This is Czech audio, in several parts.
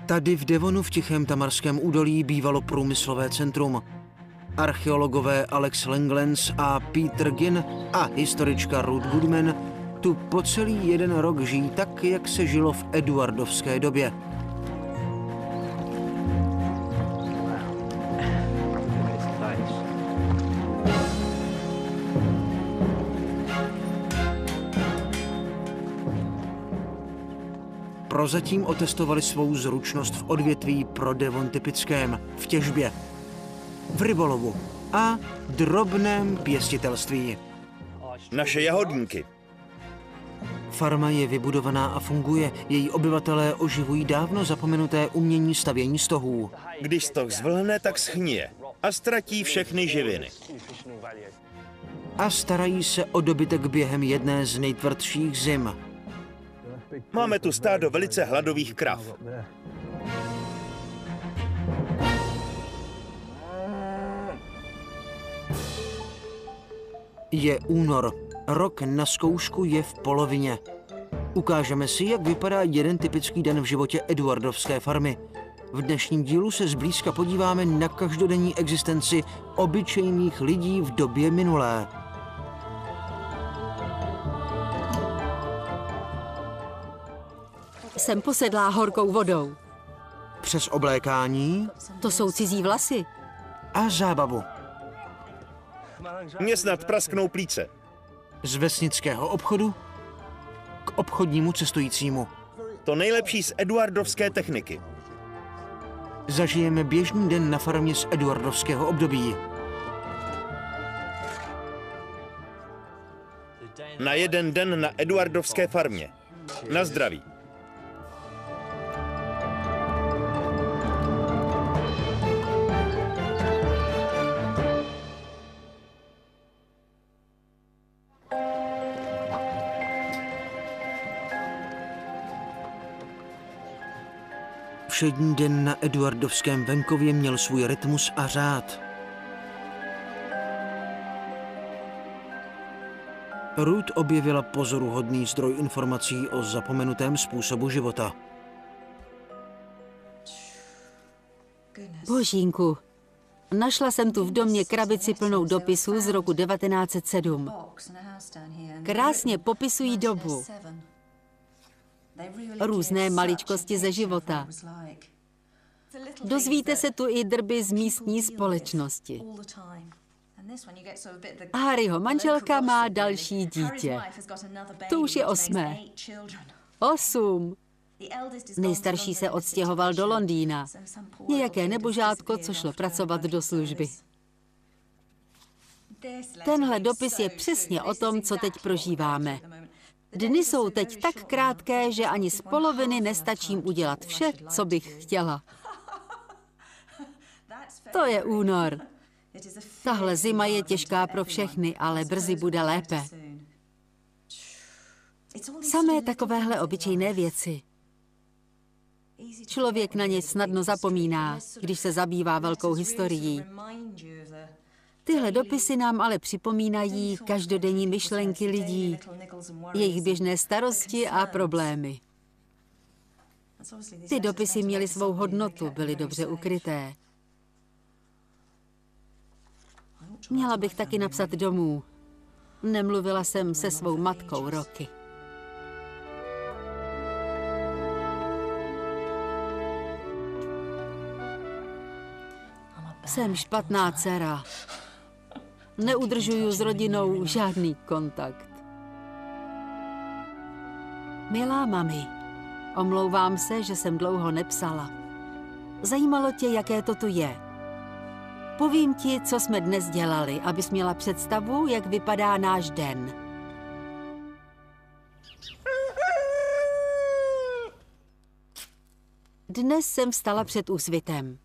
Tady v Devonu v Tichém Tamarském údolí bývalo průmyslové centrum. Archeologové Alex Langlands a Peter Ginn a historička Ruth Goodman tu po celý jeden rok žijí tak, jak se žilo v eduardovské době. Prozatím otestovali svou zručnost v odvětví pro Devon typickém, v těžbě, v rybolovu a drobném pěstitelství. Naše jahodníky. Farma je vybudovaná a funguje. Její obyvatelé oživují dávno zapomenuté umění stavění stohů. Když stoh zvlhne, tak schnije a ztratí všechny živiny. A starají se o dobytek během jedné z nejtvrdších zim. Máme tu stádo velice hladových krav. Je únor. Rok na zkoušku je v polovině. Ukážeme si, jak vypadá jeden typický den v životě eduardovské farmy. V dnešním dílu se zblízka podíváme na každodenní existenci obyčejných lidí v době minulé. Jsem posedlá horkou vodou. Přes oblékání. To jsou cizí vlasy. A zábavu. Mně snad prasknou plíce. Z vesnického obchodu k obchodnímu cestujícímu. To nejlepší z eduardovské techniky. Zažijeme běžný den na farmě z eduardovského období. Na jeden den na eduardovské farmě. Na zdraví. Všední den na eduardovském venkově měl svůj rytmus a řád. Ruth objevila pozoruhodný zdroj informací o zapomenutém způsobu života. Božínku, našla jsem tu v domě krabici plnou dopisů z roku 1907. Krásně popisují dobu. Různé maličkosti ze života. Dozvíte se tu i drby z místní společnosti. Harryho manželka má další dítě. To už je 8. 8. Nejstarší se odstěhoval do Londýna. Nějaké nebožátko, co šlo pracovat do služby. Tenhle dopis je přesně o tom, co teď prožíváme. Dny jsou teď tak krátké, že ani z poloviny nestačím udělat vše, co bych chtěla. To je únor. Tahle zima je těžká pro všechny, ale brzy bude lépe. Samé takovéhle obyčejné věci. Člověk na ně snadno zapomíná, když se zabývá velkou historií. Tyhle dopisy nám ale připomínají každodenní myšlenky lidí, jejich běžné starosti a problémy. Ty dopisy měly svou hodnotu, byly dobře ukryté. Měla bych taky napsat domů. Nemluvila jsem se svou matkou roky. Jsem špatná dcera. Neudržuju s rodinou žádný kontakt. Milá mami, omlouvám se, že jsem dlouho nepsala. Zajímalo tě, jaké to tu je. Povím ti, co jsme dnes dělali, abys měla představu, jak vypadá náš den. Dnes jsem vstala před úsvitem.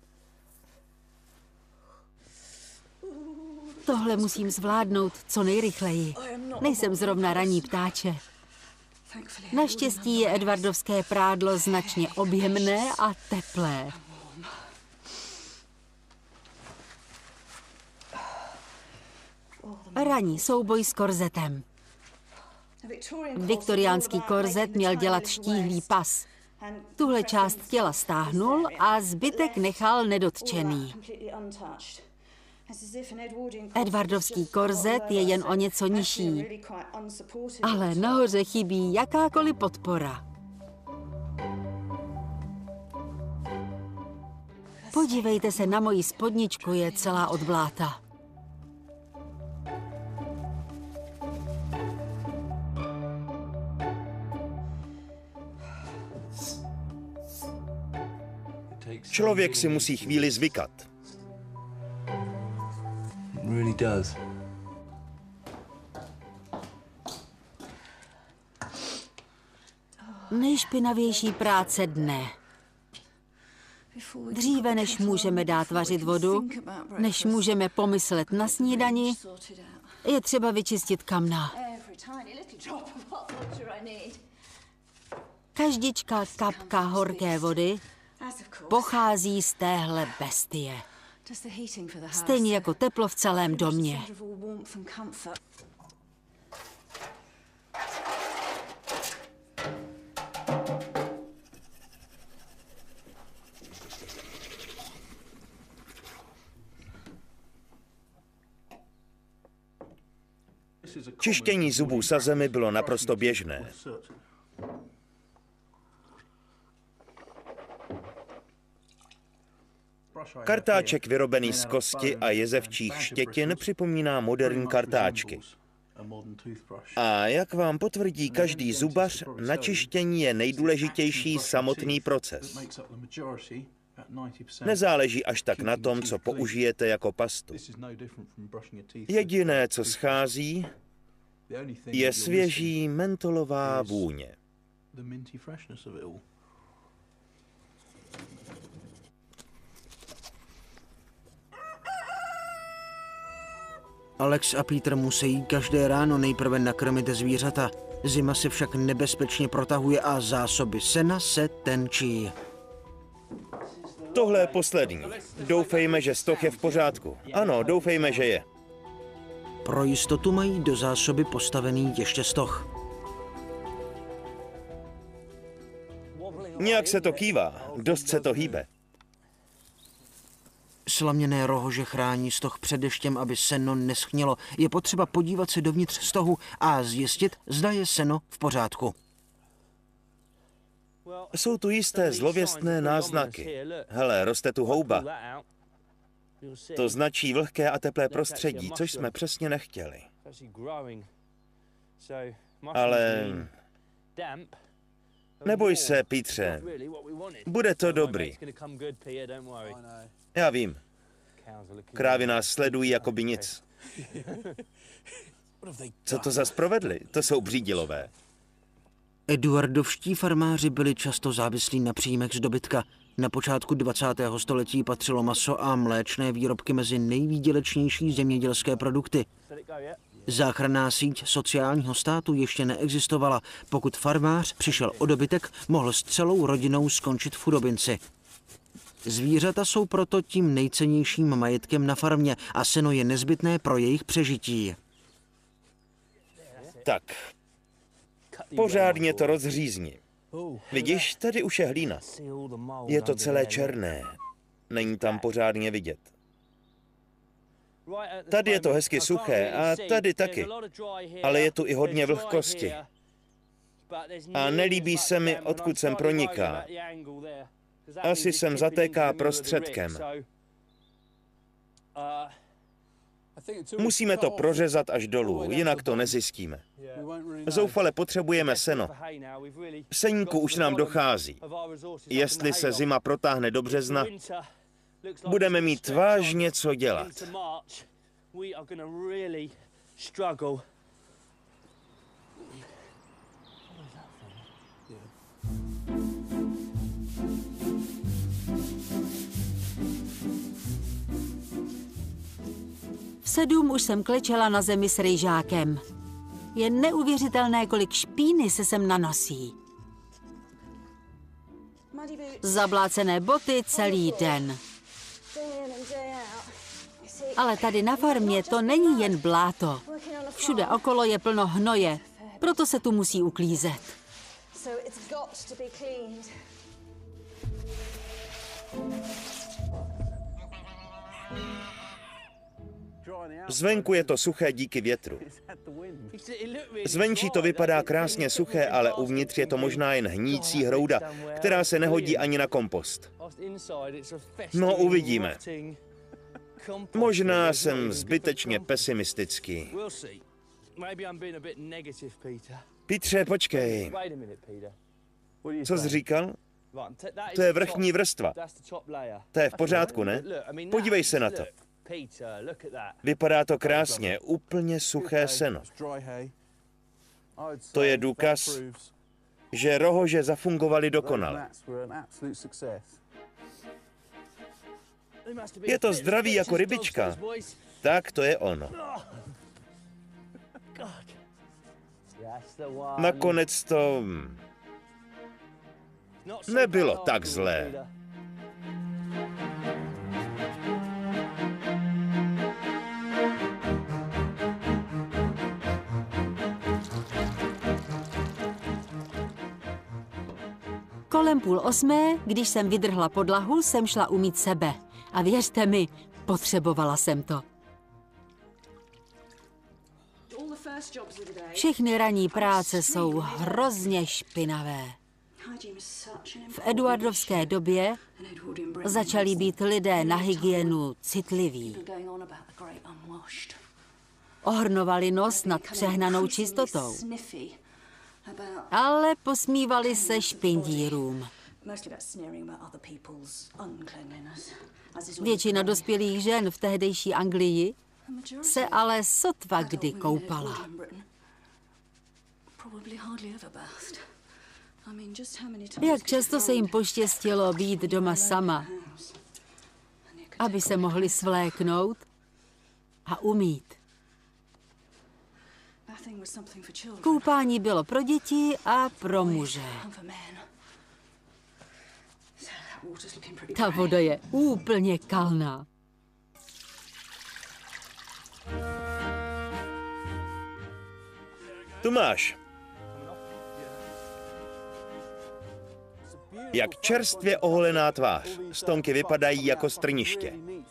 Tohle musím zvládnout co nejrychleji. Nejsem zrovna ranní ptáče. Naštěstí je edwardovské prádlo značně objemné a teplé. Ranní souboj s korzetem. Viktoriánský korzet měl dělat štíhlý pas. Tuhle část těla stáhnul a zbytek nechal nedotčený. Edwardovský korzet je jen o něco nižší, ale nahoře chybí jakákoliv podpora. Podívejte se na moji spodničku, je celá od bláta. Člověk si musí chvíli zvykat. Nejšpinavější práce dne. Dříve, než můžeme dát vařit vodu, než můžeme pomyslet na snídani, je třeba vyčistit kamna. Každička kapka horké vody pochází z téhle bestie. Stejně jako teplo v celém domě. Čištění zubů sazemi bylo naprosto běžné. Kartáček vyrobený z kosti a jezevčích štětin připomíná moderní kartáčky. A jak vám potvrdí každý zubař, na čištění je nejdůležitější samotný proces. Nezáleží až tak na tom, co použijete jako pastu. Jediné, co schází, je svěží mentolová vůně. Alex a Peter musí každé ráno nejprve nakrmit zvířata. Zima se však nebezpečně protahuje a zásoby sena se tenčí. Tohle je poslední. Doufejme, že stoh je v pořádku. Ano, doufejme, že je. Pro jistotu mají do zásoby postavený ještě stoh. Nějak se to kývá, dost se to hýbe. Slaměné rohože chrání stoh před deštěm, aby seno neschnilo. Je potřeba podívat se dovnitř stohu a zjistit, zda je seno v pořádku. Jsou tu jisté zlověstné náznaky. Hele, roste tu houba. To značí vlhké a teplé prostředí, což jsme přesně nechtěli. Ale neboj se, Petře, bude to dobrý. Já vím. Krávy nás sledují jako by nic. Co to zas provedli? To jsou břídilové. Eduardovští farmáři byli často závislí na příjmech z dobytka. Na počátku 20. století patřilo maso a mléčné výrobky mezi nejvýdělečnější zemědělské produkty. Záchranná síť sociálního státu ještě neexistovala. Pokud farmář přišel o dobytek, mohl s celou rodinou skončit v chudobinci. Zvířata jsou proto tím nejcennějším majetkem na farmě a seno je nezbytné pro jejich přežití. Tak, pořádně to rozřízni. Vidíš, tady už je hlína. Je to celé černé. Není tam pořádně vidět. Tady je to hezky suché a tady taky. Ale je tu i hodně vlhkosti. A nelíbí se mi, odkud sem proniká. Asi sem zatéká prostředkem. Musíme to prořezat až dolů, jinak to nezjistíme. Zoufale potřebujeme seno. Seníku už nám dochází. Jestli se zima protáhne do března, budeme mít vážně co dělat. V 7 už jsem klečela na zemi s rejžákem. Je neuvěřitelné, kolik špíny se sem nanosí. Zablácené boty celý den. Ale tady na farmě to není jen bláto. Všude okolo je plno hnoje, proto se tu musí uklízet. Zvenku je to suché díky větru. Zvenčí to vypadá krásně suché, ale uvnitř je to možná jen hníjící hrouda, která se nehodí ani na kompost. No, uvidíme. Možná jsem zbytečně pesimistický. Petře, počkej. Co jsi říkal? To je vrchní vrstva. To je v pořádku, ne? Podívej se na to. Vypadá to krásně, úplně suché seno. To je důkaz, že rohože zafungovaly dokonale. Je to zdravý jako rybička. Tak to je ono. Nakonec to nebylo tak zlé. Kolem 7:30, když jsem vydrhla podlahu, jsem šla umýt sebe. A věřte mi, potřebovala jsem to. Všechny ranní práce jsou hrozně špinavé. V eduardovské době začali být lidé na hygienu citliví. Ohrnovali nos nad přehnanou čistotou. Ale posmívali se špindírům. Většina dospělých žen v tehdejší Anglii se ale sotva kdy koupala. Jak často se jim poštěstilo být doma sama, aby se mohli svléknout a umýt. Koupání bylo pro děti a pro muže. Ta voda je úplně kalná. Tu máš. Jak čerstvě oholená tvář. Stonky vypadají jako strniště.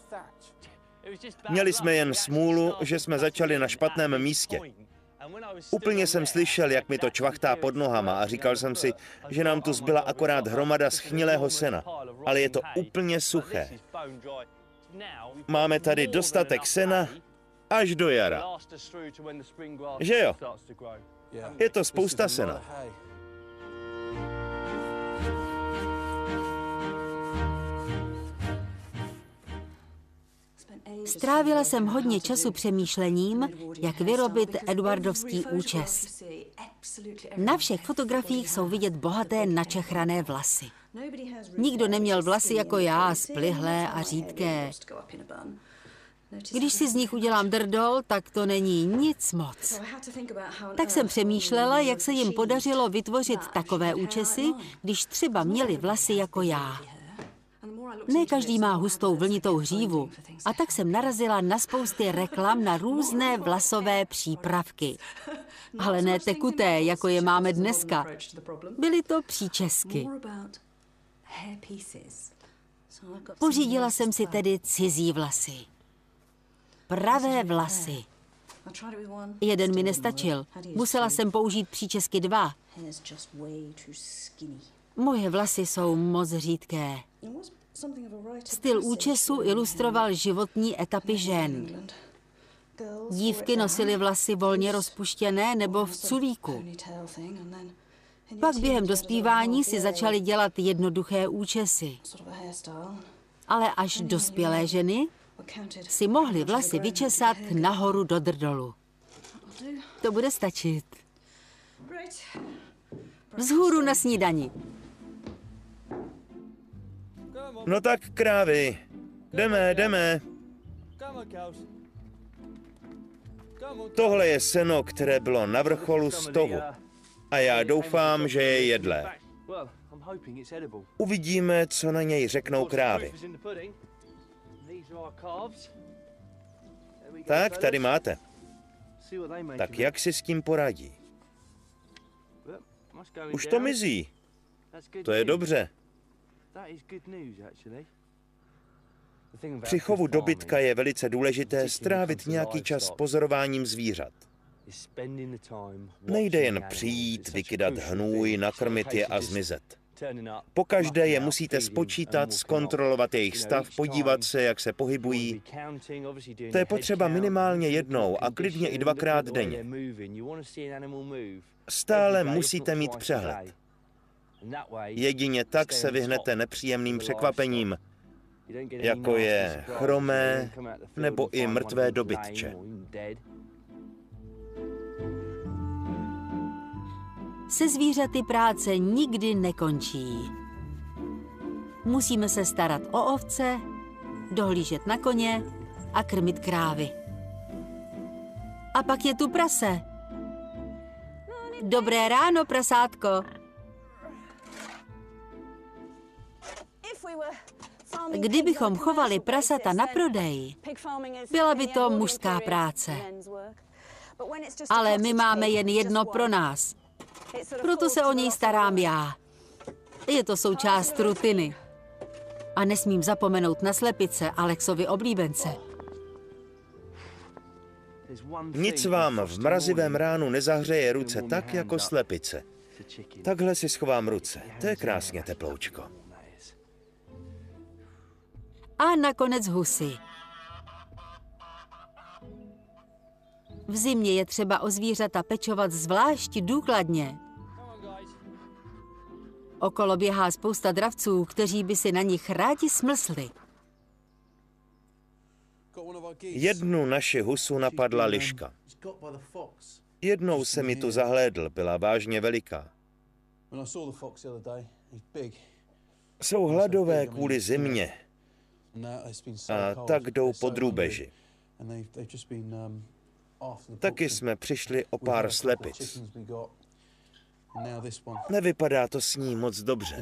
Měli jsme jen smůlu, že jsme začali na špatném místě. Úplně jsem slyšel, jak mi to čvachtá pod nohama a říkal jsem si, že nám tu zbyla akorát hromada schnilého sena. Ale je to úplně suché. Máme tady dostatek sena až do jara. Že jo? Je to spousta sena. Strávila jsem hodně času přemýšlením, jak vyrobit eduardovský účes. Na všech fotografiích jsou vidět bohaté načechrané vlasy. Nikdo neměl vlasy jako já, splihlé a řídké. Když si z nich udělám drdol, tak to není nic moc. Tak jsem přemýšlela, jak se jim podařilo vytvořit takové účesy, když třeba měli vlasy jako já. Ne každý má hustou vlnitou hřívu, a tak jsem narazila na spousty reklam na různé vlasové přípravky. Ale ne tekuté, jako je máme dneska. Byly to příčesky. Pořídila jsem si tedy cizí vlasy. Pravé vlasy. Jeden mi nestačil. Musela jsem použít příčesky 2. Moje vlasy jsou moc řídké. Styl účesu ilustroval životní etapy žen. Dívky nosily vlasy volně rozpuštěné nebo v culíku. Pak během dospívání si začaly dělat jednoduché účesy. Ale až dospělé ženy si mohly vlasy vyčesat nahoru do drdolu. To bude stačit. Vzhůru na snídani. No tak, krávy, jdeme. Tohle je seno, které bylo na vrcholu stohu. A já doufám, že je jedlé. Uvidíme, co na něj řeknou krávy. Tak, tady máte. Tak jak si s tím poradí? Už to mizí. To je dobře. Při chovu dobytka je velice důležité strávit nějaký čas s pozorováním zvířat. Nejde jen přijít, vykydat hnůj, nakrmit je a zmizet. Pokaždé je musíte spočítat, zkontrolovat jejich stav, podívat se, jak se pohybují. To je potřeba minimálně jednou a klidně i 2krát denně. Stále musíte mít přehled. Jedině tak se vyhnete nepříjemným překvapením, jako je chromé nebo i mrtvé dobytče. Se zvířaty práce nikdy nekončí. Musíme se starat o ovce, dohlížet na koně a krmit krávy. A pak je tu prase. Dobré ráno, prasátko. Kdybychom chovali prasata na prodej, byla by to mužská práce. Ale my máme jen jedno pro nás. Proto se o něj starám já. Je to součást rutiny. A nesmím zapomenout na slepice, Alexovi oblíbence. Nic vám v mrazivém ránu nezahřeje ruce tak, jako slepice. Takhle si schovám ruce. To je krásně teploučko. A nakonec husy. V zimě je třeba o zvířata pečovat zvlášť důkladně. Okolo běhá spousta dravců, kteří by si na nich rádi smlsli. Jednu naši husu napadla liška. Jednou se mi tu zahlédl, byla vážně veliká. Jsou hladové kvůli zimě a tak jdou po drůbeži. Taky jsme přišli o pár slepic. Nevypadá to s ní moc dobře.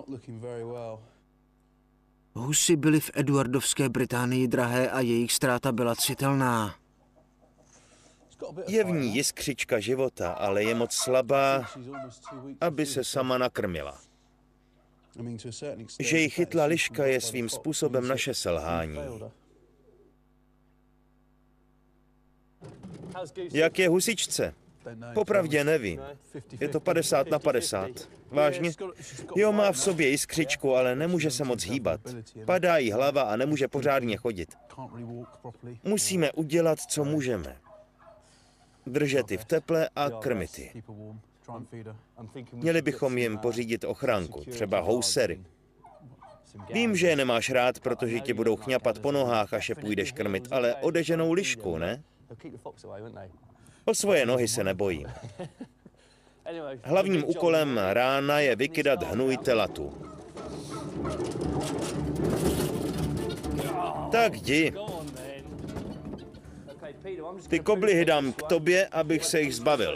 Husy byly v Eduardovské Británii drahé a jejich ztráta byla citelná. Je v ní jiskřička života, ale je moc slabá, aby se sama nakrmila. Že ji chytla liška je svým způsobem naše selhání. Jak je husičce? Popravdě nevím. Je to 50/50. Vážně? Jo, má v sobě jiskřičku, ale nemůže se moc hýbat. Padá jí hlava a nemůže pořádně chodit. Musíme udělat, co můžeme. Držet ji v teple a krmit ji. Měli bychom jim pořídit ochránku, třeba housery. Vím, že je nemáš rád, protože ti budou chňapat po nohách, až je půjdeš krmit, ale odeženou lišku, ne? O svoje nohy se nebojím. Hlavním úkolem rána je vykydat hnůj telatu. Tak jdi. Ty koblihy dám k tobě, abych se jich zbavil.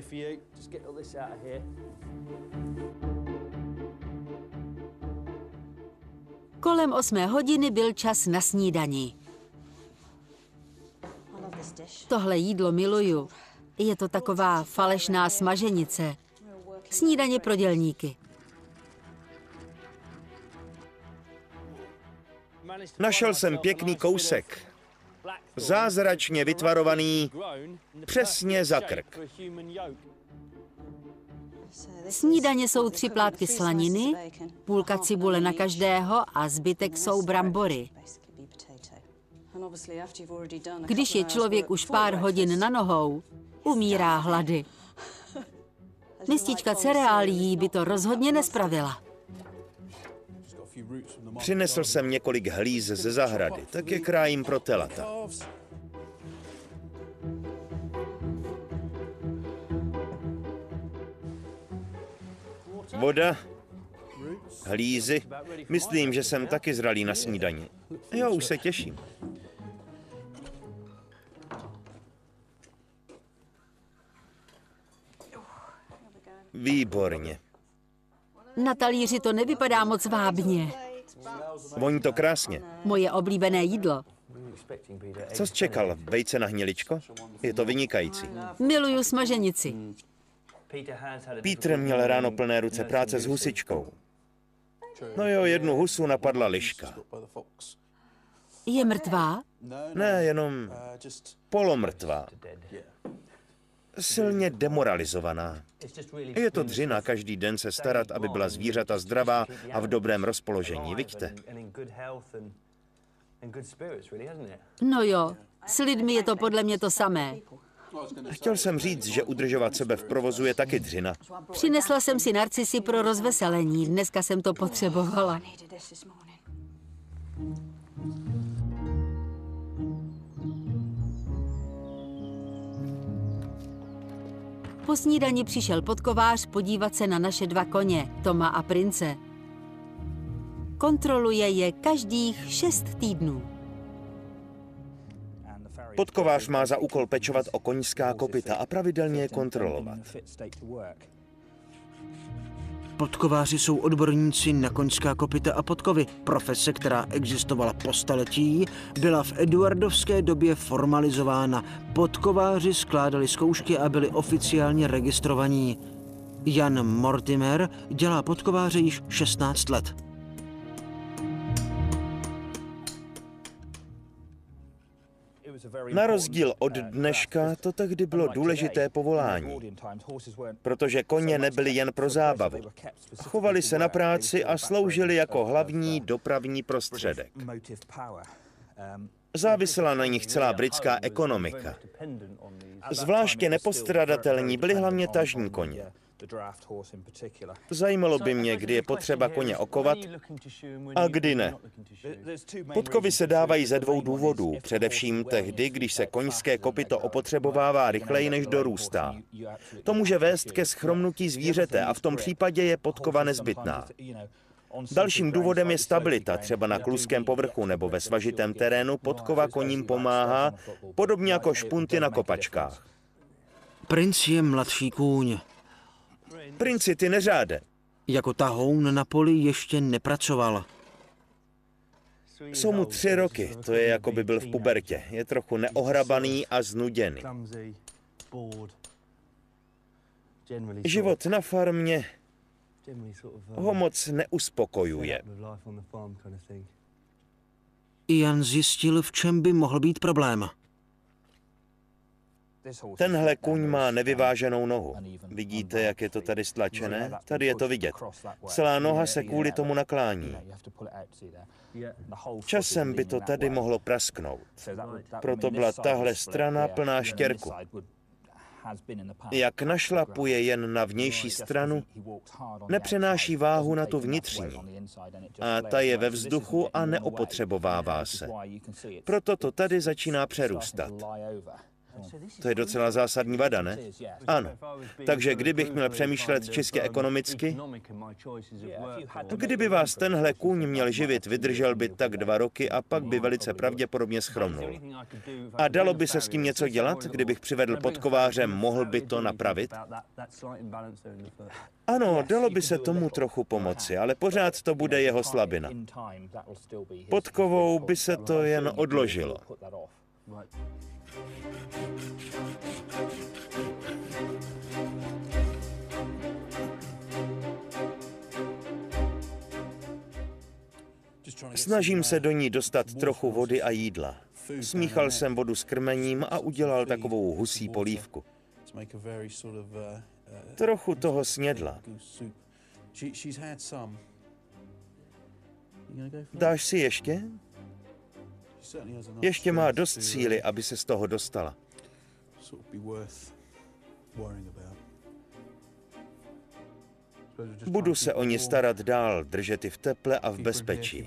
Kolem 8 hodiny byl čas na snídani. Tohle jídlo miluju. Je to taková falešná smaženice. Snídaně pro dělníky. Našel jsem pěkný kousek. Zázračně vytvarovaný přesně za krk. Snídaně jsou 3 plátky slaniny, půlka cibule na každého a zbytek jsou brambory. Když je člověk už pár hodin na nohou, umírá hlady. Mistička cereálií by to rozhodně nespravila. Přinesl jsem několik hlíz ze zahrady, tak je krájím pro telata. Voda, hlízy, myslím, že jsem taky zralý na snídani. Jo, už se těším. Výborně. Na talíři to nevypadá moc vábně. Voní to krásně. Moje oblíbené jídlo. Co jsi čekal? Vejce na hniličko? Je to vynikající. Miluju smaženici. Peter měl ráno plné ruce práce s husičkou. No jo, jednu husu napadla liška. Je mrtvá? Ne, jenom polomrtvá. Silně demoralizovaná. Je to dřina každý den se starat, aby byla zvířata zdravá a v dobrém rozpoložení, vidíte? No jo, s lidmi je to podle mě to samé. Chtěl jsem říct, že udržovat sebe v provozu je taky dřina. Přinesla jsem si narcisy pro rozveselení, dneska jsem to potřebovala. Po snídani přišel podkovář podívat se na naše 2 koně, Toma a Prince. Kontroluje je každých 6 týdnů. Podkovář má za úkol pečovat o koňská kopyta a pravidelně je kontrolovat. Podkováři jsou odborníci na koňská kopyta a podkovy. Profese, která existovala po staletí, byla v eduardovské době formalizována. Podkováři skládali zkoušky a byli oficiálně registrovaní. Jan Mortimer dělá podkováře již 16 let. Na rozdíl od dneška to tehdy bylo důležité povolání, protože koně nebyly jen pro zábavu. Chovali se na práci a sloužili jako hlavní dopravní prostředek. Závisela na nich celá britská ekonomika. Zvláště nepostradatelní byli hlavně tažní koně. Zajímalo by mě, kdy je potřeba koně okovat a kdy ne. Podkovy se dávají ze 2 důvodů. Především tehdy, když se koňské kopyto opotřebovává rychleji, než dorůstá. To může vést ke schromnutí zvířete a v tom případě je podkova nezbytná. Dalším důvodem je stabilita, třeba na kluském povrchu nebo ve svažitém terénu podkova koním pomáhá, podobně jako špunty na kopačkách. Princ je mladší kůň. Princi, ty neřáde. Jako tahoun na poli ještě nepracoval. Jsou mu 3 roky, to je jako by byl v pubertě. Je trochu neohrabaný a znuděný. Život na farmě ho moc neuspokojuje. Jan zjistil, v čem by mohl být problém. Tenhle kůň má nevyváženou nohu. Vidíte, jak je to tady stlačené? Tady je to vidět. Celá noha se kvůli tomu naklání. Časem by to tady mohlo prasknout. Proto byla tahle strana plná štěrku. Jak našlapuje jen na vnější stranu, nepřenáší váhu na tu vnitřní. A ta je ve vzduchu a neopotřebovává se. Proto to tady začíná přerůstat. To je docela zásadní vada, ne? Ano. Takže kdybych měl přemýšlet čistě ekonomicky, kdyby vás tenhle kůň měl živit, vydržel by tak 2 roky a pak by velice pravděpodobně schromnul. A dalo by se s tím něco dělat? Kdybych přivedl podkováře, mohl by to napravit? Ano, dalo by se tomu trochu pomoci, ale pořád to bude jeho slabina. Podkovou by se to jen odložilo. Snažím se do ní dostat trochu vody a jídla. Smíchal jsem vodu s krmením a udělal takovou husí polívku. Trochu toho snědla. Dáš si ještě? Ještě má dost síly, aby se z toho dostala. Budu se o ní starat dál, držet ji v teple a v bezpečí.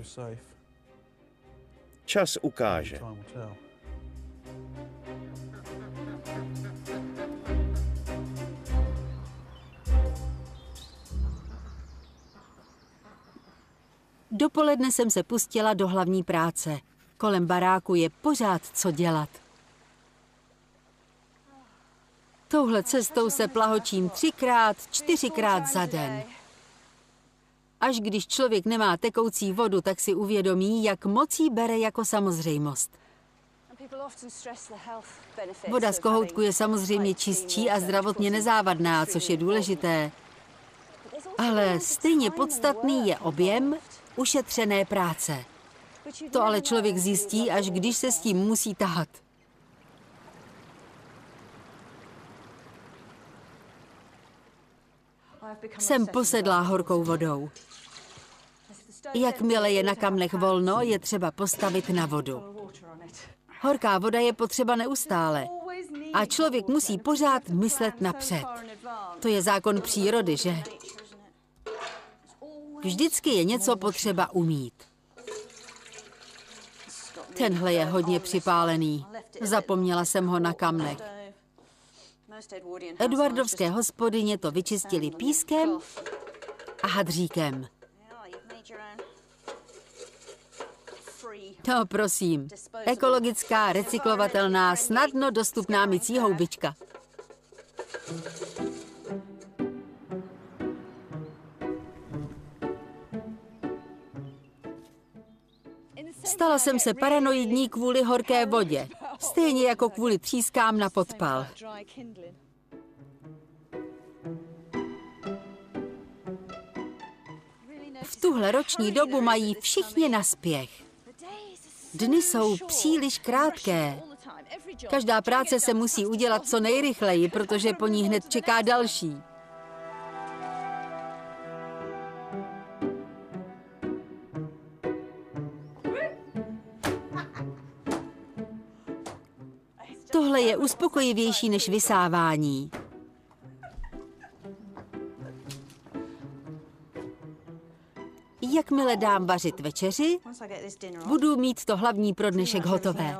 Čas ukáže. Dopoledne jsem se pustila do hlavní práce. Kolem baráku je pořád co dělat. Touhle cestou se plahočím 3krát, 4krát za den. Až když člověk nemá tekoucí vodu, tak si uvědomí, jak moc jí bere jako samozřejmost. Voda z kohoutku je samozřejmě čistší a zdravotně nezávadná, což je důležité. Ale stejně podstatný je objem ušetřené práce. To ale člověk zjistí, až když se s tím musí tahat. Jsem posedlá horkou vodou. Jakmile je na kamnech volno, je třeba postavit na vodu. Horká voda je potřeba neustále. A člověk musí pořád myslet napřed. To je zákon přírody, že? Vždycky je něco potřeba umít. Tenhle je hodně připálený. Zapomněla jsem ho na kamnech. Edwardovské hospodyně to vyčistili pískem a hadříkem. No prosím, ekologická, recyklovatelná, snadno dostupná mycí houbička. Stala jsem se paranoidní kvůli horké vodě, stejně jako kvůli třískám na podpal. V tuhle roční dobu mají všichni naspěch. Dny jsou příliš krátké. Každá práce se musí udělat co nejrychleji, protože po ní hned čeká další. Tohle je uspokojivější než vysávání. Jakmile dám vařit večeři, budu mít to hlavní pro dnešek hotové.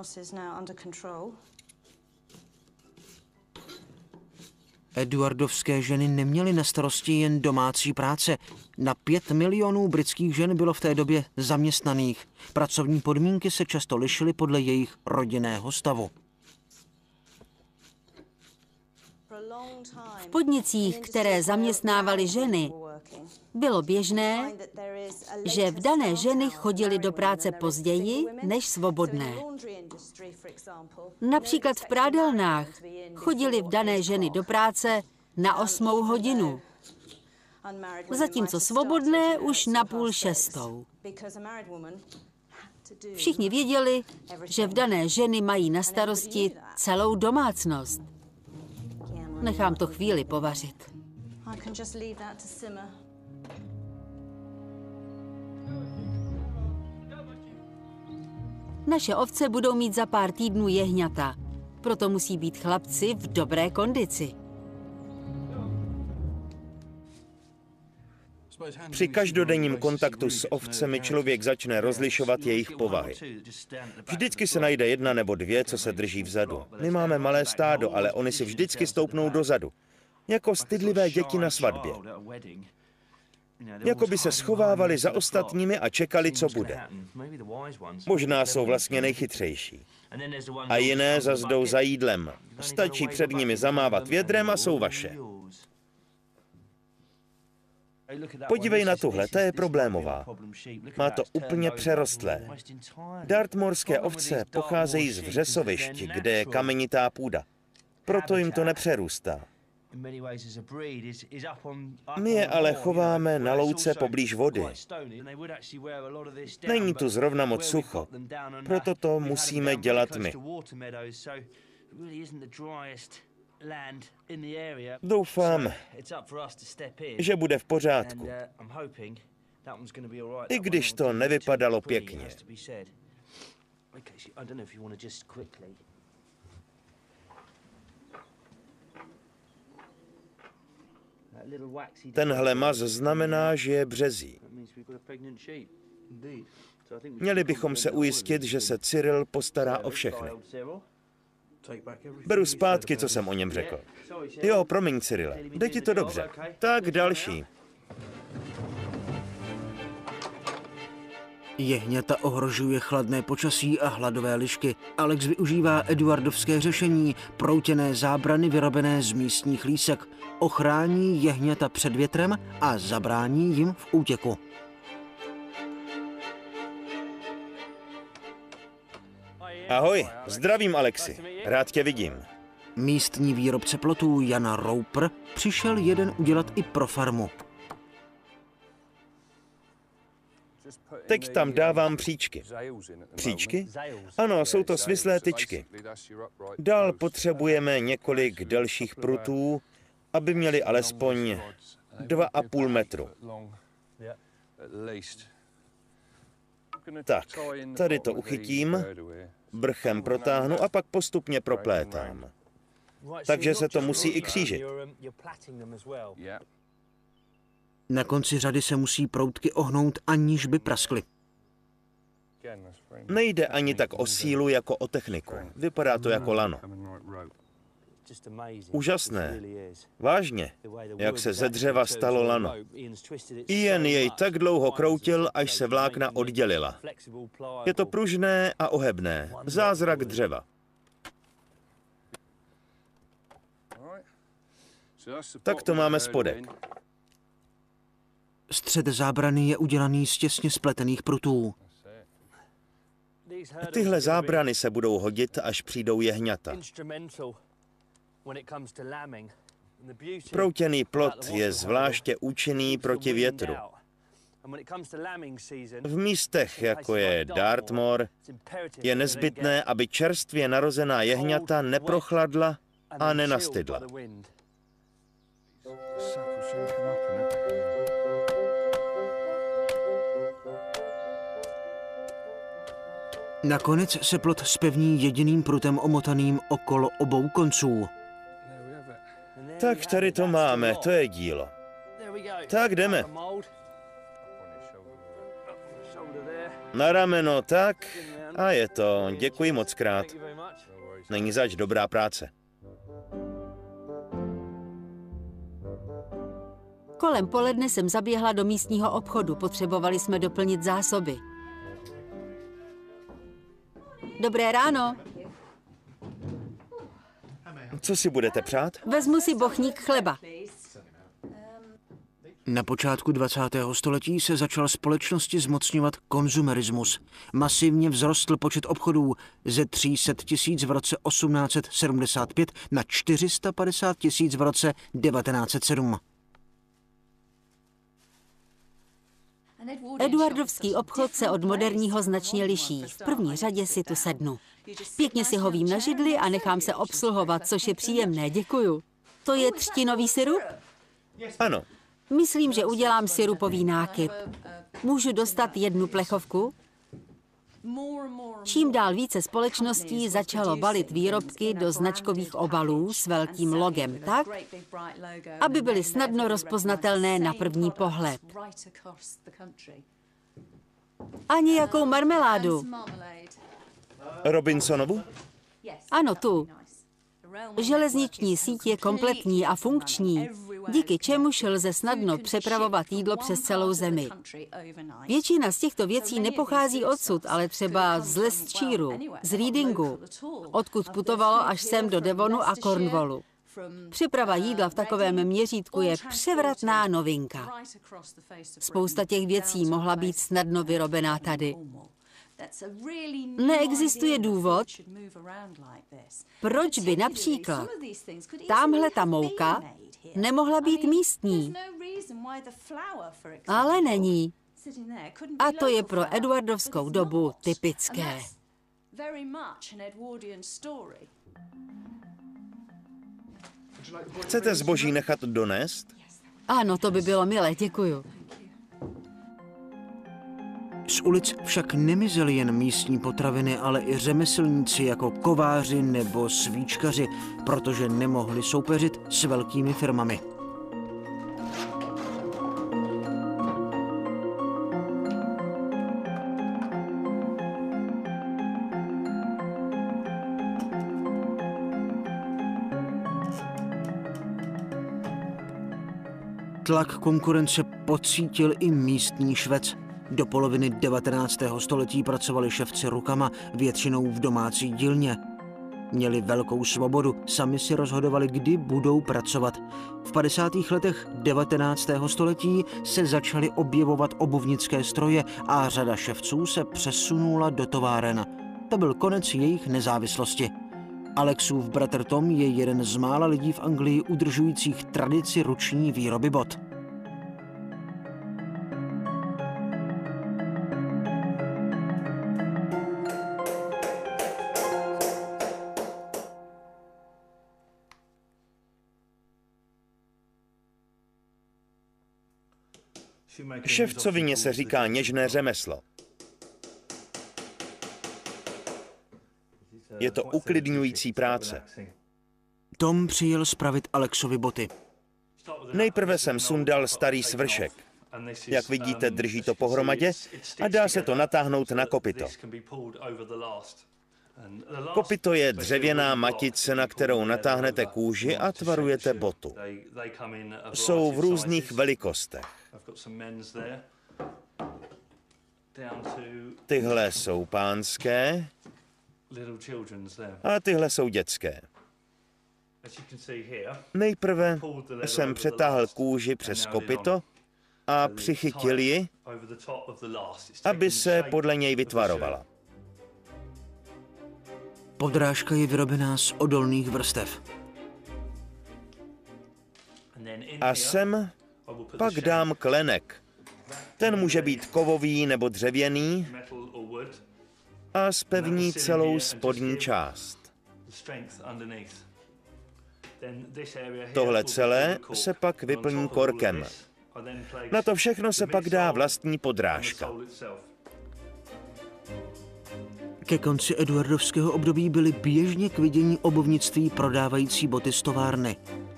Edwardovské ženy neměly na starosti jen domácí práce. Na 5 milionů britských žen bylo v té době zaměstnaných. Pracovní podmínky se často lišily podle jejich rodinného stavu. V podnicích, které zaměstnávaly ženy, bylo běžné, že vdané ženy chodily do práce později než svobodné. Například v prádelnách chodily vdané ženy do práce na 8. hodinu, zatímco svobodné už na 5:30. Všichni věděli, že vdané ženy mají na starosti celou domácnost. Nechám to chvíli povařit. Naše ovce budou mít za pár týdnů jehňata, proto musí být chlapci v dobré kondici. Při každodenním kontaktu s ovcemi člověk začne rozlišovat jejich povahy. Vždycky se najde jedna nebo dvě, co se drží vzadu. My máme malé stádo, ale oni si vždycky stoupnou dozadu. Jako stydlivé děti na svatbě. Jako by se schovávali za ostatními a čekali, co bude. Možná jsou vlastně nejchytřejší. A jiné zas jdou za jídlem. Stačí před nimi zamávat vědrem a jsou vaše. Podívej na tuhle, ta je problémová. Má to úplně přerostlé. Dartmoorské ovce pocházejí z vřesovišť, kde je kamenitá půda. Proto jim to nepřerůstá. My je ale chováme na louce poblíž vody. Není tu zrovna moc sucho, proto to musíme dělat my. Doufám, že bude v pořádku. I když to nevypadalo pěkně. Tenhle maz znamená, že je březí. Měli bychom se ujistit, že se Cyril postará o všechny. Beru zpátky, co jsem o něm řekl. Jo, promiň, Cyrile, jde ti to dobře. Tak další. Jehňata ohrožuje chladné počasí a hladové lišky. Alex využívá edwardovské řešení, proutěné zábrany vyrobené z místních lísek. Ochrání jehňata před větrem a zabrání jim v útěku. Ahoj, zdravím Alexi, rád tě vidím. Místní výrobce plotů Jana Roper přišel jeden udělat i pro farmu. Teď tam dávám příčky. Příčky? Ano, jsou to svislé tyčky. Dál potřebujeme několik delších prutů, aby měli alespoň 2,5 metru. Tak, tady to uchytím, brchem protáhnu a pak postupně proplétám. Takže se to musí i křížit. Na konci řady se musí proutky ohnout, aniž by praskly. Nejde ani tak o sílu, jako o techniku. Vypadá to jako lano. Úžasné. Vážně, jak se ze dřeva stalo lano. Ian jej tak dlouho kroutil, až se vlákna oddělila. Je to pružné a ohebné. Zázrak dřeva. Tak to máme spodek. Střed zábrany je udělaný z těsně spletených prutů. Tyhle zábrany se budou hodit, až přijdou jehňata. Proutěný plot je zvláště účinný proti větru. V místech, jako je Dartmoor, je nezbytné, aby čerstvě narozená jehňata neprochladla a nenastydla. Nakonec se plot zpevní jediným prutem omotaným okolo obou konců. Tak tady to máme, to je dílo. Tak jdeme. Na rameno, tak. A je to. Děkuji moc krát. Není zač, dobrá práce. Kolem poledne jsem zaběhla do místního obchodu. Potřebovali jsme doplnit zásoby. Dobré ráno. Co si budete přát? Vezmu si bochník chleba. Na počátku 20. století se začal společnosti zmocňovat konzumerismus. Masivně vzrostl počet obchodů ze 300 000 v roce 1875 na 450 000 v roce 1907. Eduardovský obchod se od moderního značně liší. V první řadě si tu sednu. Pěkně si hovím na židli a nechám se obsluhovat, což je příjemné, děkuju. To je třtinový sirup? Ano. Myslím, že udělám sirupový nákyp. Můžu dostat jednu plechovku? Čím dál více společností začalo balit výrobky do značkových obalů s velkým logem tak, aby byly snadno rozpoznatelné na první pohled. A nějakou marmeládu. Robinsonovu? Ano, tu. Železniční síť je kompletní a funkční, díky čemuž lze snadno přepravovat jídlo přes celou zemi. Většina z těchto věcí nepochází odsud, ale třeba z Leicestershire, z Readingu, odkud putovalo až sem do Devonu a Cornwallu. Přeprava jídla v takovém měřítku je převratná novinka. Spousta těch věcí mohla být snadno vyrobená tady. Neexistuje důvod, proč by například támhle ta mouka nemohla být místní. Ale není. A to je pro eduardovskou dobu typické. Chcete zboží nechat donést? Ano, to by bylo milé, děkuju. Z ulic však nemizely jen místní potraviny, ale i řemeslníci jako kováři nebo svíčkaři, protože nemohli soupeřit s velkými firmami. Tlak konkurence pocítil i místní švec. Do poloviny 19. století pracovali ševci rukama, většinou v domácí dílně. Měli velkou svobodu, sami si rozhodovali, kdy budou pracovat. V 50. letech 19. století se začaly objevovat obuvnické stroje a řada ševců se přesunula do továren. to byl konec jejich nezávislosti. Alexův bratr Tom je jeden z mála lidí v Anglii udržujících tradici ruční výroby bot. Ševcovině se říká něžné řemeslo. Je to uklidňující práce. Tom přijel spravit Alexovi boty. Nejprve jsem sundal starý svršek. Jak vidíte, drží to pohromadě a dá se to natáhnout na kopyto. Kopyto je dřevěná matice, na kterou natáhnete kůži a tvarujete botu. Jsou v různých velikostech. Tyhle jsou pánské a tyhle jsou dětské. Nejprve jsem přetáhl kůži přes kopyto a přichytil ji, aby se podle něj vytvarovala. Podrážka je vyrobená z odolných vrstev. A sem pak dám klenek. Ten může být kovový nebo dřevěný a zpevní celou spodní část. Tohle celé se pak vyplní korkem. Na to všechno se pak dá vlastní podrážka. Ke konci eduardovského období byly běžně k vidění obuvnictví prodávající boty z továrny.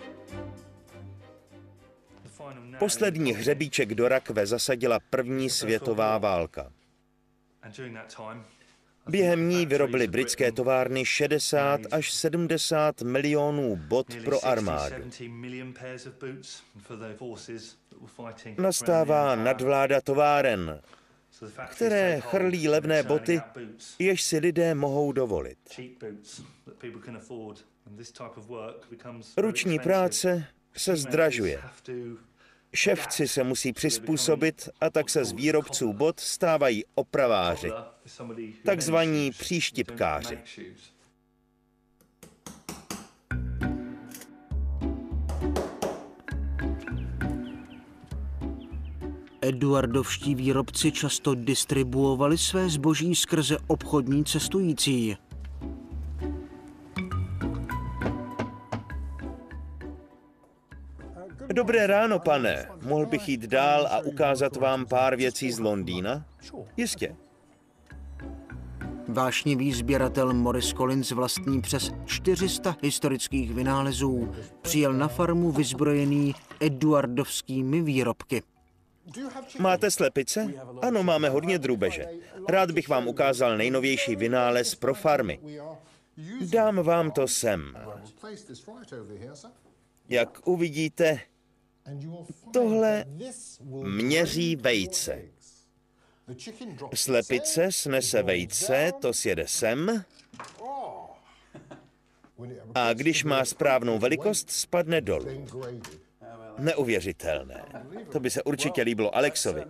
Poslední hřebíček do rakve zasadila první světová válka. Během ní vyrobily britské továrny 60 až 70 milionů bot pro armádu. Nastává nadvláda továren, které chrlí levné boty, jež si lidé mohou dovolit. Ruční práce se zdražuje. Ševci se musí přizpůsobit a tak se z výrobců bot stávají opraváři, takzvaní příštipkáři. Eduardovští výrobci často distribuovali své zboží skrze obchodní cestující. Dobré ráno, pane. Mohl bych jít dál a ukázat vám pár věcí z Londýna? Jistě. Vášnivý sběratel Morris Collins vlastní přes 400 historických vynálezů. Přijel na farmu vyzbrojený eduardovskými výrobky. Máte slepice? Ano, máme hodně drůbeže. Rád bych vám ukázal nejnovější vynález pro farmy. Dám vám to sem. Jak uvidíte, tohle měří vejce. Slepice snese vejce, to sjede sem. A když má správnou velikost, spadne dolů. Neuvěřitelné. To by se určitě líbilo Alexovi.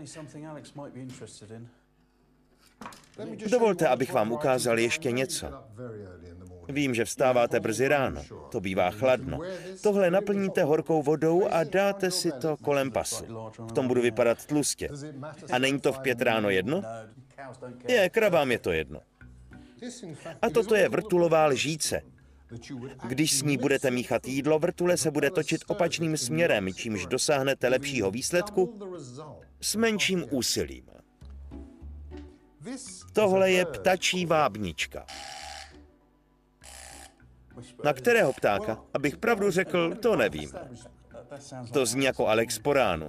Dovolte, abych vám ukázal ještě něco. Vím, že vstáváte brzy ráno. To bývá chladno. Tohle naplníte horkou vodou a dáte si to kolem pasu. V tom budu vypadat tlustě. A není to v 5 ráno jedno? Kravám je to jedno. A toto je vrtulová lžíce. Když s ní budete míchat jídlo, vrtule se bude točit opačným směrem, čímž dosáhnete lepšího výsledku s menším úsilím. Tohle je ptačí vábnička. Na kterého ptáka? Abych pravdu řekl, to nevím. To zní jako Alex po ránu.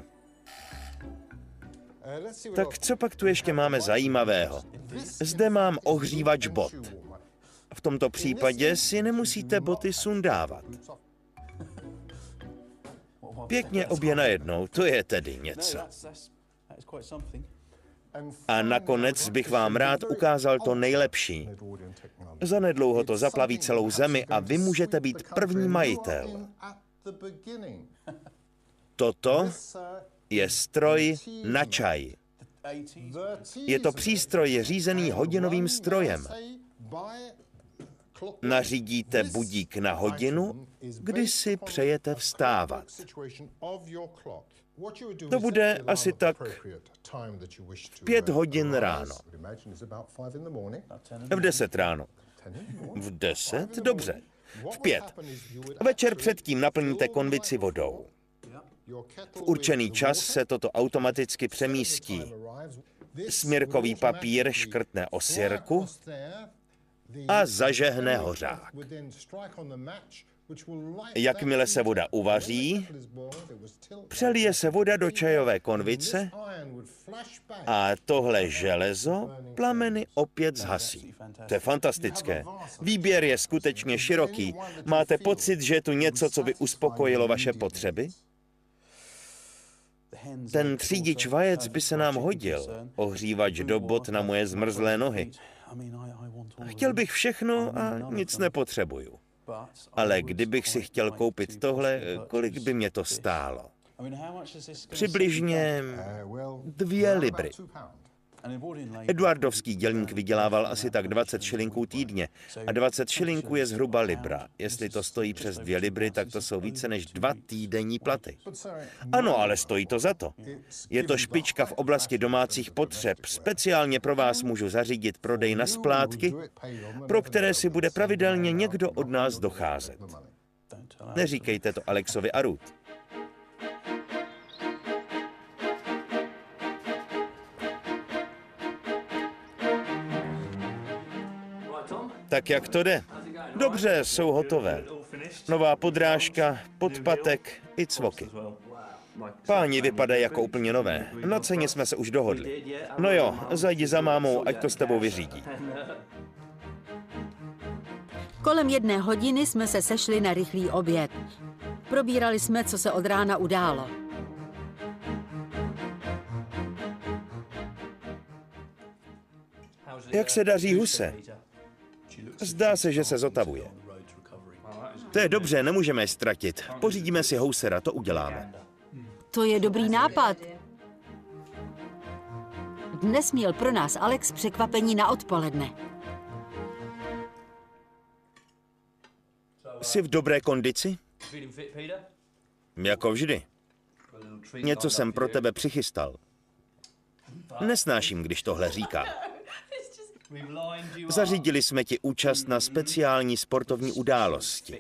Tak co pak tu ještě máme zajímavého? Zde mám ohřívač bot. V tomto případě si nemusíte boty sundávat. Pěkně obě najednou, to je tedy něco. A nakonec bych vám rád ukázal to nejlepší. Zanedlouho to zaplaví celou zemi a vy můžete být první majitel. Toto je stroj na čaj. Je to přístroj řízený hodinovým strojem. Nařídíte budík na hodinu, kdy si přejete vstávat. To bude asi tak v 5 hodin ráno. V 10 ráno. V 10? Dobře. V 5. Večer předtím naplníte konvici vodou. V určený čas se toto automaticky přemístí. Smírkový papír škrtne osirku a zažehne hořák. Jakmile se voda uvaří, přelije se voda do čajové konvice a tohle železo plameny opět zhasí. To je fantastické. Výběr je skutečně široký. Máte pocit, že je tu něco, co by uspokojilo vaše potřeby? Ten třídič vajec by se nám hodil. Ohřívač do bot na moje zmrzlé nohy. Chtěl bych všechno a nic nepotřebuju. Ale kdybych si chtěl koupit tohle, kolik by mě to stálo? Přibližně 2 libry. Eduardovský dělník vydělával asi tak 20 šilinků týdně a 20 šilinků je zhruba libra. Jestli to stojí přes 2 libry, tak to jsou více než 2 týdenní platy. Ano, ale stojí to za to. Je to špička v oblasti domácích potřeb. Speciálně pro vás můžu zařídit prodej na splátky, pro které si bude pravidelně někdo od nás docházet. Neříkejte to Alexovi a Ruth. Tak jak to jde? Dobře, jsou hotové. Nová podrážka, podpatek i cvoky. Páni vypadají jako úplně nové. Na ceně jsme se už dohodli. No jo, zajdi za mámou, ať to s tebou vyřídí. Kolem 1 hodiny jsme se sešli na rychlý oběd. Probírali jsme, co se od rána událo. Jak se daří huse? Zdá se, že se zotavuje. To je dobře, nemůžeme je ztratit. Pořídíme si housera, to uděláme. To je dobrý nápad. Dnes měl pro nás Alex překvapení na odpoledne. Jsi v dobré kondici? Jako vždy. Něco jsem pro tebe přichystal. Nesnáším, když tohle říká. Zařídili jsme ti účast na speciální sportovní události.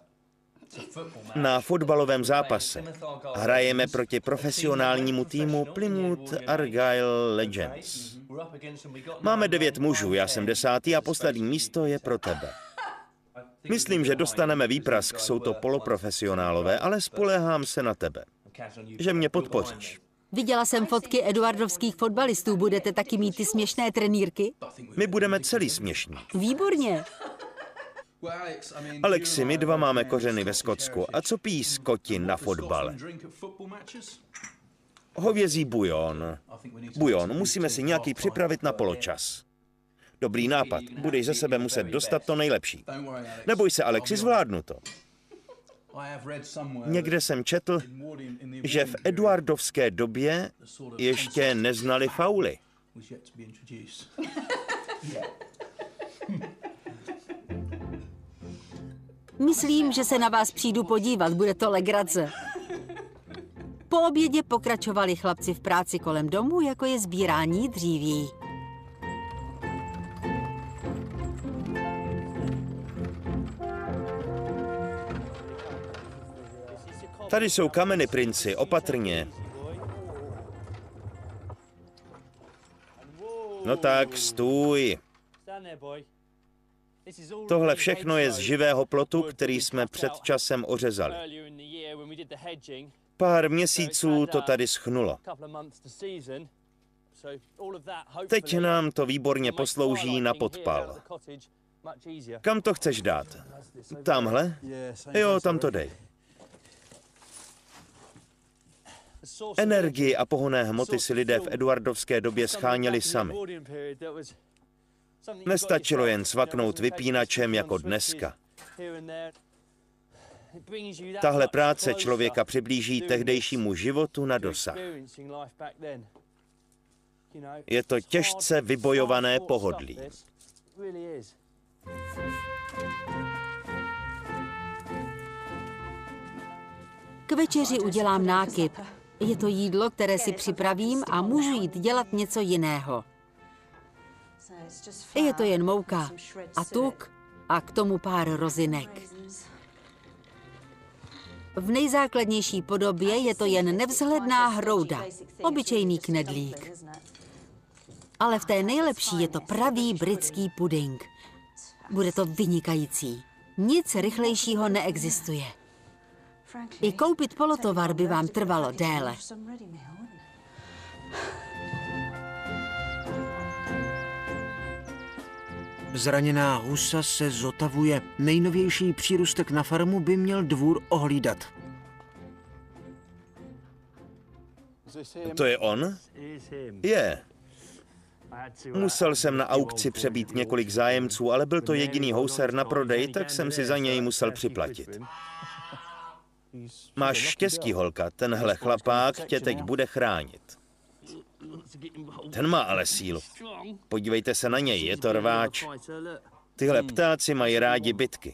Na fotbalovém zápase hrajeme proti profesionálnímu týmu Plymouth Argyle Legends. Máme 9 mužů, já jsem 10. a poslední místo je pro tebe. Myslím, že dostaneme výprask, jsou to poloprofesionálové, ale spoléhám se na tebe, že mě podpoříš. Viděla jsem fotky eduardovských fotbalistů, budete taky mít ty směšné trenýrky? My budeme celý směšní. Výborně. Alexi, my 2 máme kořeny ve Skotsku. A co pijí Skoti na fotbale? Hovězí bujon. Bujon, musíme si nějaký připravit na poločas. Dobrý nápad, budeš ze sebe muset dostat to nejlepší. Neboj se, Alexi, zvládnu to. Někde jsem četl, že v eduardovské době ještě neznali fauly. Myslím, že se na vás přijdu podívat, bude to legrace. Po obědě pokračovali chlapci v práci kolem domu, jako je sbírání dříví. Tady jsou kameny, princi, opatrně. No tak, stůj. Tohle všechno je z živého plotu, který jsme před časem ořezali. Pár měsíců to tady schnulo. Teď nám to výborně poslouží na podpal. Kam to chceš dát? Tamhle? Jo, tam to dej. Energii a pohonné hmoty si lidé v eduardovské době scháněli sami. Nestačilo jen svaknout vypínačem jako dneska. Tahle práce člověka přiblíží tehdejšímu životu na dosah. Je to těžce vybojované pohodlí. K večeři udělám nákyp. Je to jídlo, které si připravím a můžu jít dělat něco jiného. Je to jen mouka a tuk a k tomu pár rozinek. V nejzákladnější podobě je to jen nevzhledná hrouda, obyčejný knedlík. Ale v té nejlepší je to pravý britský puding. Bude to vynikající. Nic rychlejšího neexistuje. I koupit polotovar by vám trvalo déle. Zraněná husa se zotavuje. Nejnovější přírůstek na farmu by měl dvůr ohlídat. To je on? Je. Musel jsem na aukci přebít několik zájemců, ale byl to jediný houser na prodej, tak jsem si za něj musel připlatit. Máš štěstí, holka, tenhle chlapák tě teď bude chránit. Ten má ale sílu. Podívejte se na něj, je to rváč. Tyhle ptáci mají rádi bitky.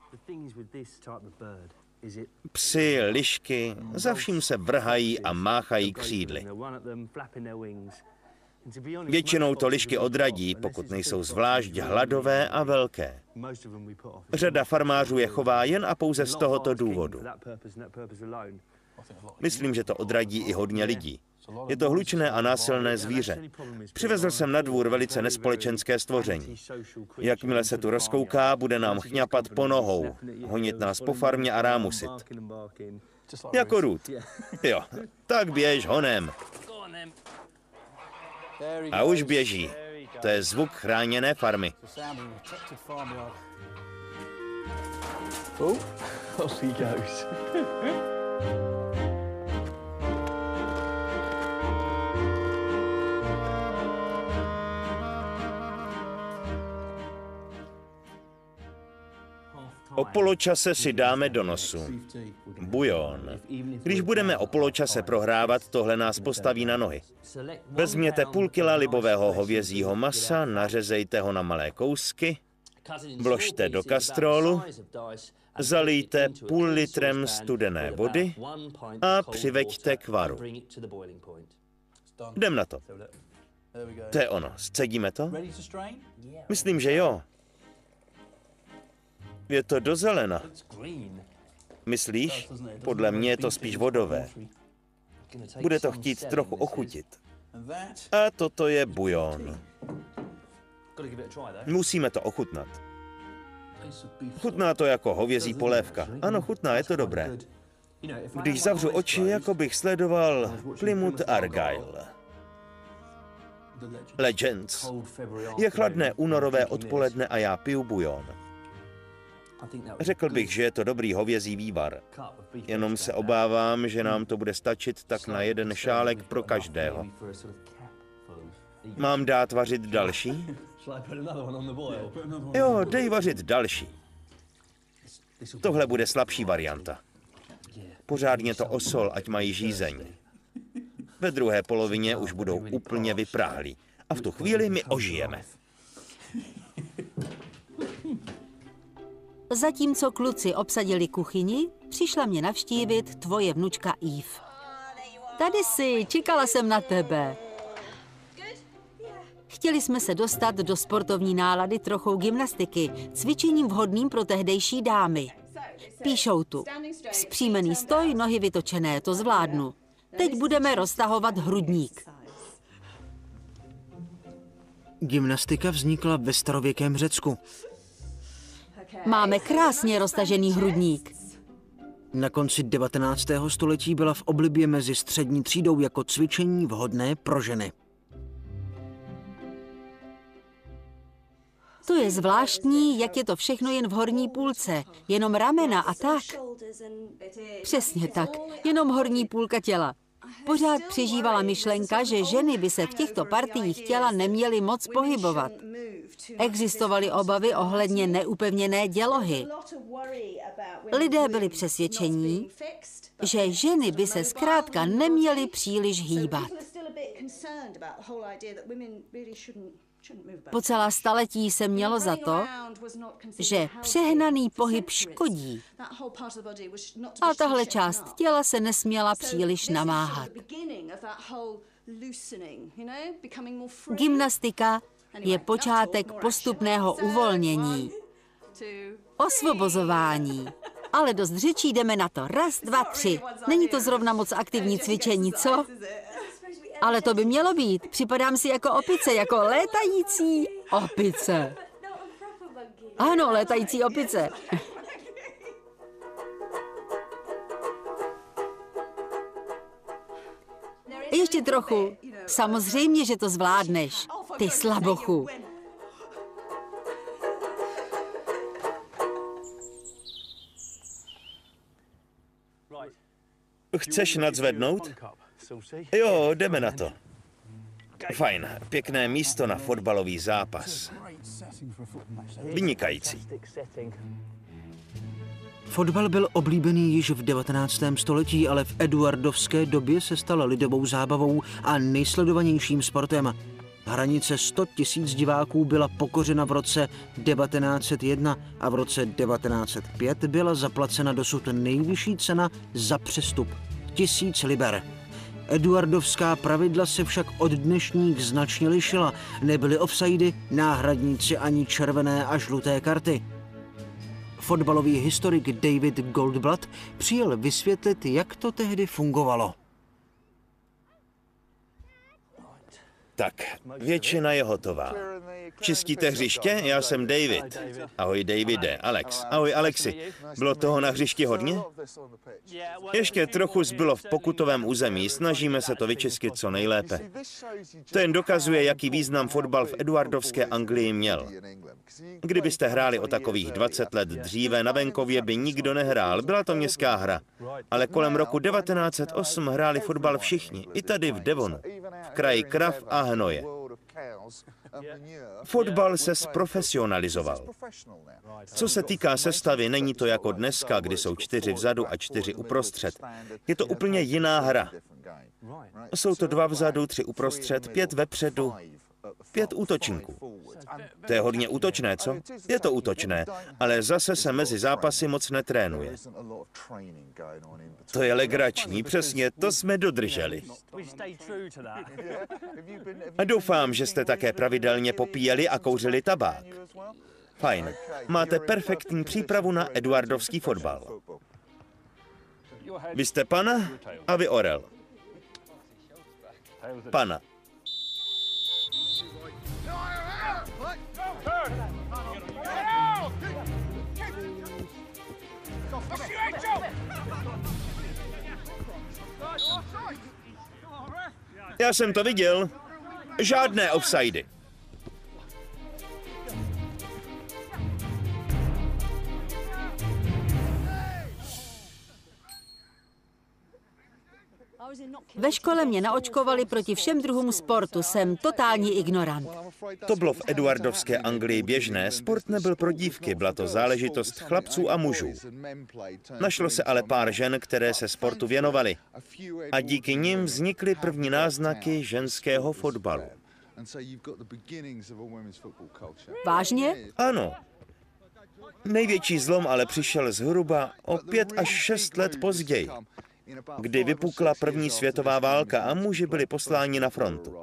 Psi, lišky, za vším se vrhají a máchají křídly. Většinou to lišky odradí, pokud nejsou zvlášť hladové a velké. Řada farmářů je chová jen a pouze z tohoto důvodu. Myslím, že to odradí i hodně lidí. Je to hlučné a násilné zvíře. Přivezl jsem na dvůr velice nespolečenské stvoření. Jakmile se tu rozkouká, bude nám chňapat po nohou, honit nás po farmě a rámusit. Jako Ruth. Jo, tak běž honem. A už běží. To je zvuk chráněné farmy. Off he goes. O poločase si dáme do nosu bujon. Když budeme o poločase prohrávat, tohle nás postaví na nohy. Vezměte půl kila libového hovězího masa, nařezejte ho na malé kousky, vložte do kastrolu, zalijte půl litrem studené vody a přiveďte k varu. Jdem na to. To je ono. Scedíme to? Myslím, že jo. Je to do zelena. Myslíš? Podle mě je to spíš vodové. Bude to chtít trochu ochutit. A toto je bujon. Musíme to ochutnat. Chutná to jako hovězí polévka. Ano, chutná, je to dobré. Když zavřu oči, jako bych sledoval Plymouth Argyle. Legends. Je chladné únorové odpoledne a já piju bujon. Řekl bych, že je to dobrý hovězí vývar. Jenom se obávám, že nám to bude stačit tak na jeden šálek pro každého. Mám dát vařit další? Jo, dej vařit další. Tohle bude slabší varianta. Pořádně to osol, ať mají žízeň. Ve druhé polovině už budou úplně vypráhlí. A v tu chvíli my ožijeme. Zatímco kluci obsadili kuchyni, přišla mě navštívit tvoje vnučka Eve. Tady jsi, čekala jsem na tebe. Chtěli jsme se dostat do sportovní nálady trochou gymnastiky, cvičením vhodným pro tehdejší dámy. Píšou tu. Vzpřímený stoj, nohy vytočené, to zvládnu. Teď budeme roztahovat hrudník. Gymnastika vznikla ve starověkém Řecku. Máme krásně roztažený hrudník. Na konci 19. století byla v oblibě mezi střední třídou jako cvičení vhodné pro ženy. To je zvláštní, jak je to všechno jen v horní půlce. Jenom ramena a tak. Přesně tak, jenom horní půlka těla. Pořád přežívala myšlenka, že ženy by se v těchto partiích těla neměly moc pohybovat. Existovaly obavy ohledně neupevněné dělohy. Lidé byli přesvědčení, že ženy by se zkrátka neměly příliš hýbat. Po celá staletí se mělo za to, že přehnaný pohyb škodí a tahle část těla se nesměla příliš namáhat. Gymnastika je počátek postupného uvolnění, osvobozování. Ale dost řečí, jdeme na to. 1, 2, 3. Není to zrovna moc aktivní cvičení, co? Ale to by mělo být. Připadám si jako opice, jako létající opice. Ano, létající opice. Ještě trochu. Samozřejmě, že to zvládneš, ty slabochu. Chceš nadzvednout? Jo, jdeme na to. Fajn, pěkné místo na fotbalový zápas. Vynikající. Fotbal byl oblíbený již v 19. století, ale v eduardovské době se stal lidovou zábavou a nejsledovanějším sportem. Hranice 100 000 diváků byla pokořena v roce 1901 a v roce 1905 byla zaplacena dosud nejvyšší cena za přestup – 1000 liber. Eduardovská pravidla se však od dnešních značně lišila. Nebyly offsidy, náhradníci ani červené a žluté karty. Fotbalový historik David Goldblatt přijel vysvětlit, jak to tehdy fungovalo. Tak, většina je hotová. Čistíte hřiště? Já jsem David. Ahoj Davide, Alex. Ahoj Alexi. Bylo toho na hřišti hodně? Ještě trochu zbylo v pokutovém území, snažíme se to vyčistit co nejlépe. To jen dokazuje, jaký význam fotbal v eduardovské Anglii měl. Kdybyste hráli o takových 20 let dříve, na venkově by nikdo nehrál, byla to městská hra. Ale kolem roku 1908 hráli fotbal všichni, i tady v Devonu, v kraji krav a hnoje. Fotbal se zprofesionalizoval. Co se týká sestavy, není to jako dneska, kdy jsou 4 vzadu a 4 uprostřed. Je to úplně jiná hra. Jsou to 2 vzadu, 3 uprostřed, 5 vepředu, 5 útočníků. To je hodně útočné, co? Je to útočné, ale zase se mezi zápasy moc netrénuje. To je legrační, přesně, to jsme dodrželi. A doufám, že jste také pravidelně popíjeli a kouřili tabák. Fajn, máte perfektní přípravu na eduardovský fotbal. Vy jste pana a vy orel. Pana. Já jsem to viděl. Žádné offsidy. Ve škole mě naočkovali proti všem druhům sportu, jsem totální ignorant. To bylo v eduardovské Anglii běžné, sport nebyl pro dívky, byla to záležitost chlapců a mužů. Našlo se ale pár žen, které se sportu věnovaly. A díky nim vznikly první náznaky ženského fotbalu. Vážně? Ano. Největší zlom ale přišel zhruba o 5 až 6 let později, kdy vypukla první světová válka a muži byli posláni na frontu.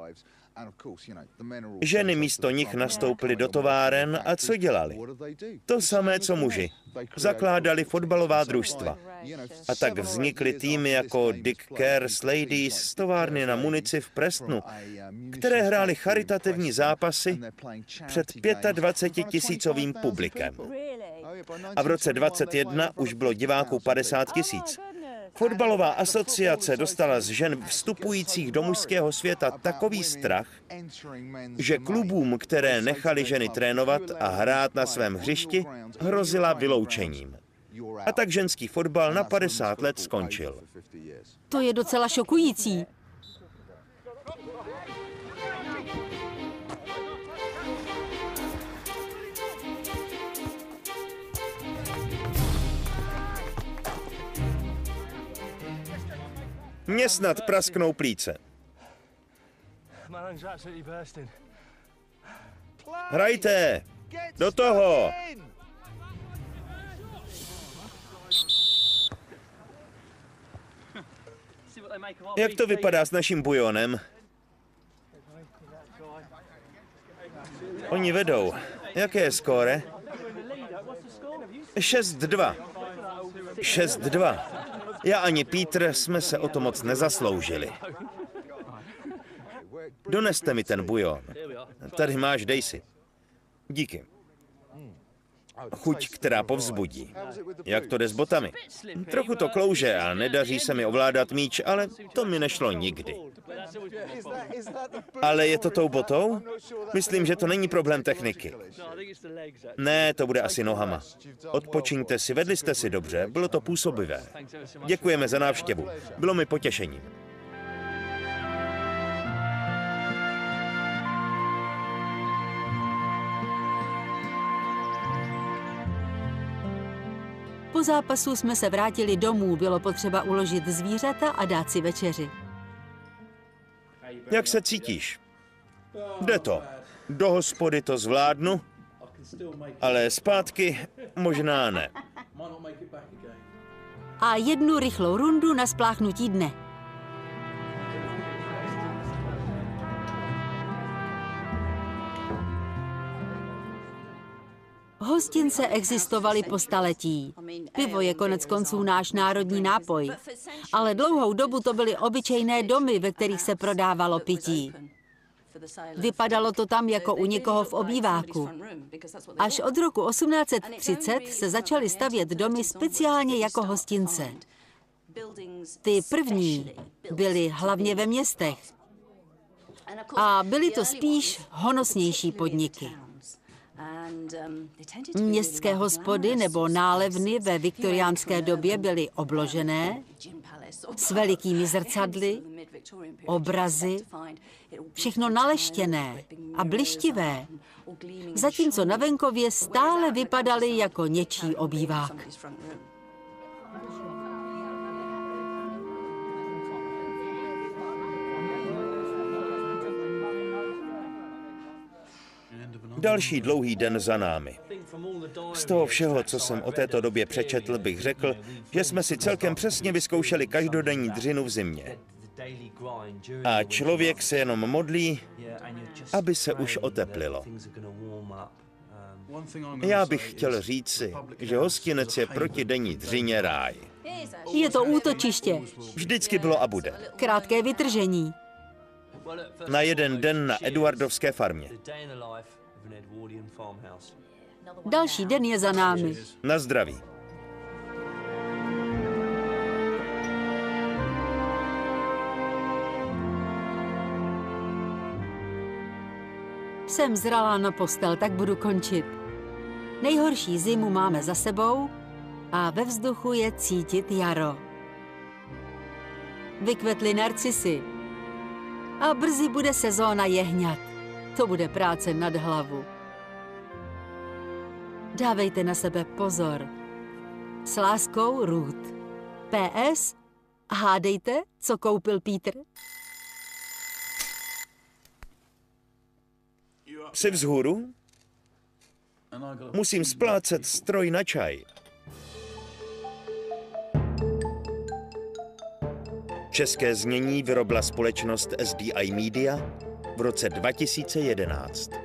Ženy místo nich nastoupily do továren a co dělali? To samé, co muži. Zakládali fotbalová družstva. A tak vznikly týmy jako Dick Cares Ladies z továrny na munici v Prestonu, které hrály charitativní zápasy před 25 000 publikem. A v roce 2021 už bylo diváků 50 000. Fotbalová asociace dostala z žen vstupujících do mužského světa takový strach, že klubům, které nechali ženy trénovat a hrát na svém hřišti, hrozila vyloučením. A tak ženský fotbal na 50 let skončil. To je docela šokující. Mně snad prasknou plíce. Hrajte! Do toho! Jak to vypadá s naším bujonem? Oni vedou. Jaké je skóre? 6-2. 6-2. Já ani Peter jsme se o to moc nezasloužili. Doneste mi ten bujon. Tady máš, dej si. Díky. Chuť, která povzbudí. Jak to jde s botami? Trochu to klouže a nedaří se mi ovládat míč, ale to mi nešlo nikdy. Ale je to tou botou? Myslím, že to není problém techniky. Ne, to bude asi nohama. Odpočiňte si, vedli jste si dobře, bylo to působivé. Děkujeme za návštěvu, bylo mi potěšením. Po zápasu jsme se vrátili domů, bylo potřeba uložit zvířata a dát si večeři. Jak se cítíš? Jde to. Do hospody to zvládnu, ale zpátky možná ne. A jednu rychlou rundu na spláchnutí dne. Hostince existovaly po staletí. Pivo je koneckonců náš národní nápoj. Ale dlouhou dobu to byly obyčejné domy, ve kterých se prodávalo pití. Vypadalo to tam jako u někoho v obýváku. Až od roku 1830 se začaly stavět domy speciálně jako hostince. Ty první byly hlavně ve městech. A byly to spíš honosnější podniky. Městské hospody nebo nálevny ve viktoriánské době byly obložené s velikými zrcadly, obrazy, všechno naleštěné a blištivé, zatímco na venkově stále vypadaly jako něčí obývák. Další dlouhý den za námi. Z toho všeho, co jsem o této době přečetl, bych řekl, že jsme si celkem přesně vyzkoušeli každodenní dřinu v zimě. A člověk se jenom modlí, aby se už oteplilo. Já bych chtěl říci, že hostinec je proti denní dřině ráj. Je to útočiště. Vždycky bylo a bude. Krátké vytržení. Na jeden den na Eduardovské farmě. Další den je za námi. Na zdraví. Jsem zralá na postel, tak budu končit. Nejhorší zimu máme za sebou a ve vzduchu je cítit jaro. Vykvetly narcisy a brzy bude sezóna jehňat. To bude práce nad hlavu. Dávejte na sebe pozor. S láskou, Ruth. PS. Hádejte, co koupil Peter? Jsi vzhůru? Musím splácet stroj na čaj. České znění vyrobila společnost SDI Media v roce 2011.